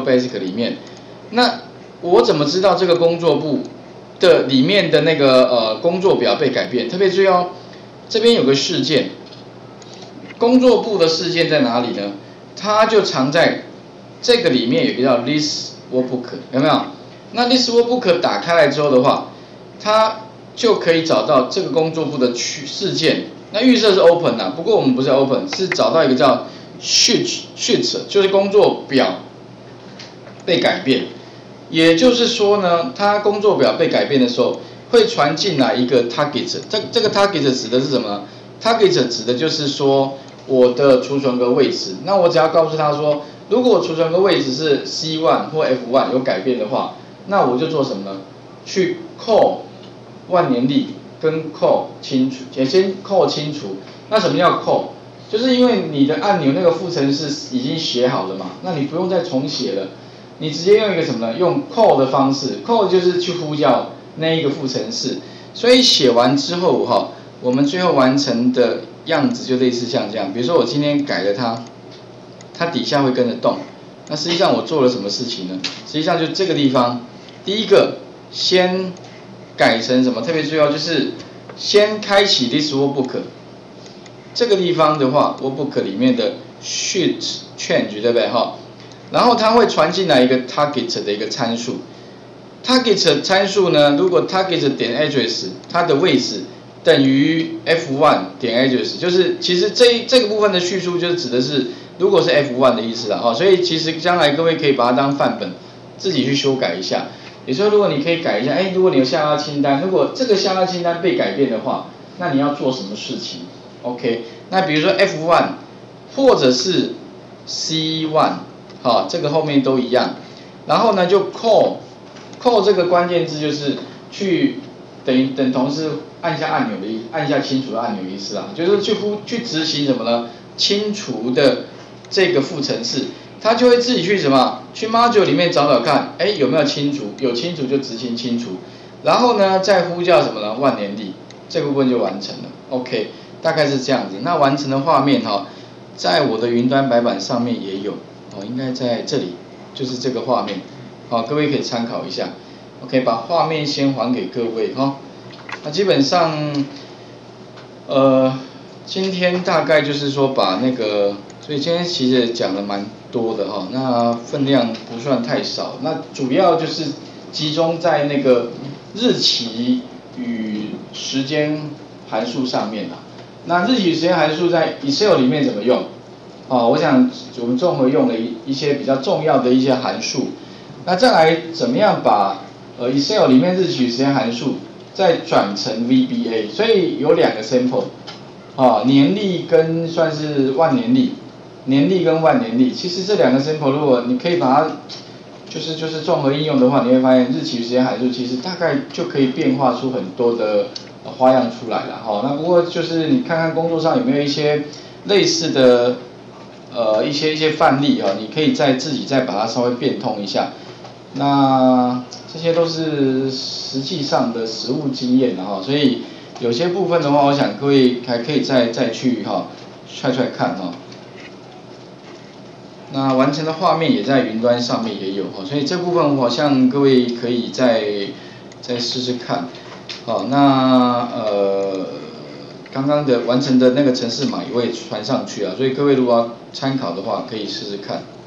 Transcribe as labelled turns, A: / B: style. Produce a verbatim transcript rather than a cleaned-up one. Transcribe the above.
A: Basic 里面，那我怎么知道这个工作簿的里面的那个呃工作表被改变？特别注意哦，这边有个事件，工作簿的事件在哪里呢？它就藏在这个里面，有一个叫 List Workbook， 有没有？那 List Workbook 打开来之后的话，它就可以找到这个工作簿的事件。那预设是 Open 啊，不过我们不是 Open， 是找到一个叫 Sheet Sheet， 就是工作表被改变。也就是说呢，它工作表被改变的时候，会传进来一个 Target。这这个 Target 指的是什么 ？Target 指的就是说我的储存格位置。那我只要告诉他说，如果我储存格位置是 C 一 或 F 一 有改变的话，那我就做什么呢？去 call 万年历跟 call 清除，也先 call 清除。那什么叫 call？ 就是因为你的按钮那个副程式已经写好了嘛，那你不用再重写了。你直接用一个什么呢？用 call 的方式 ，call 就是去呼叫那一个副程式。所以写完之后哈，我们最后完成的样子就类似像这样。比如说我今天改了它，它底下会跟着动。那实际上我做了什么事情呢？实际上就这个地方，第一个先改成什么？特别重要就是先开启 List Workbook。这个地方的话 ，Workbook 里面的 Sheet Change 对不对哈？然后它会传进来一个 target 的一个参数 ，target 参数呢，如果 target 点 address 它的位置等于 F 一 点 address， 就是其实这这个部分的叙述就指的是如果是 F 一 的意思啦，哈，所以其实将来各位可以把它当范本自己去修改一下。也就是说，如果你可以改一下，哎，如果你有下拉清单，如果这个下拉清单被改变的话，那你要做什么事情 ？OK， 那比如说 F 一 或者是 C 一。好，这个后面都一样，然后呢就 call call 这个关键字就是去等于等同是按下按钮的意，按下清除的按钮的意思啊，就是去呼去执行什么呢？清除的这个副程式，它就会自己去什么？去 module 里面找找看，哎有没有清除？有清除就执行清除，然后呢再呼叫什么呢？万年历，这个部分就完成了。OK， 大概是这样子。那完成的画面哈，在我的云端白板上面也有。哦，应该在这里，就是这个画面，好，各位可以参考一下。OK， 把画面先还给各位哈。那基本上，呃，今天大概就是说把那个，所以今天其实讲的蛮多的哈，那分量不算太少。那主要就是集中在那个日期与时间函数上面啦。那日期与时间函数在 Excel 里面怎么用？哦，我想我们综合用了一一些比较重要的一些函数，那再来怎么样把呃 Excel 里面日期与时间函数再转成 V B A， 所以有两个 sample， 啊、哦，年历跟算是万年历，年历跟万年历，其实这两个 sample 如果你可以把它就是就是综合应用的话，你会发现日期与时间函数其实大概就可以变化出很多的、呃、花样出来了哈、哦。那不过就是你看看工作上有没有一些类似的。呃，一些一些范例啊，你可以再自己再把它稍微变通一下。那这些都是实际上的实务经验哈，所以有些部分的话，我想各位还可以再再去哈踹踹看哈。那完成的画面也在云端上面也有哈，所以这部分好像各位可以再再试试看。好，那呃。刚刚的完成的那个程式码也会传上去啊，所以各位如果要参考的话，可以试试看。